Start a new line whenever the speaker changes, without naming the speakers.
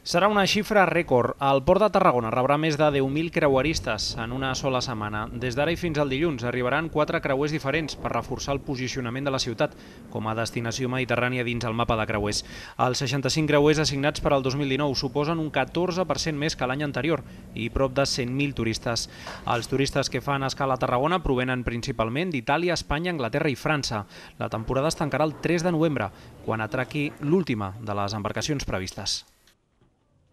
Serà una xifra rècord. El Port de Tarragona rebrà més de 10.000 creueristes en una sola setmana. Des d'ara i fins al dilluns arribaran 4 creuers diferents per reforçar el posicionament de la ciutat com a destinació mediterrània dins el mapa de creuers. Els 65 creuers assignats per al 2019 suposen un 14% més que l'any anterior i prop de 100.000 turistes. Els turistes que fan escala a Tarragona provenen principalment d'Itàlia, Espanya, Anglaterra i França. La temporada es tancarà el 3 de novembre, quan atraqui l'última de les embarcacions previstes.